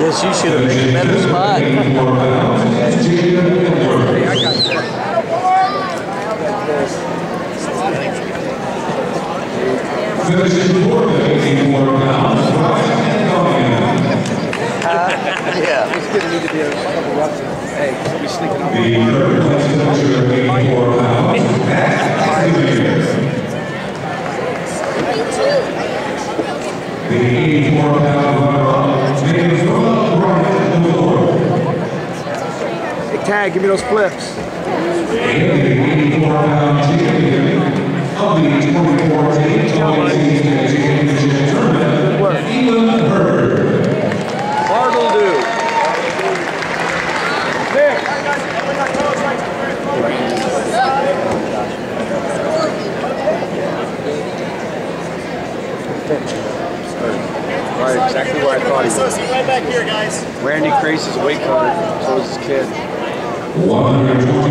Guess you should have made a better spot. Hey, I got that. Finishing fourth at 84 pounds, Ryan Antonio. Yeah. He's going to need to be a couple reps. Hey, he'll be sneaking up. The third place finisher at 84 pounds, Matt Singer. The 84-pound runner-up, named Ryan Antonio. Hey, Tag, give me those flips. And the 84-pound champion of the 2014 Championship Tournament, Elon Bird. Bartle do. Nick. Right, exactly where I thought he was. Right back here, guys. Randy Grace's weight cutter, so is his kid. 120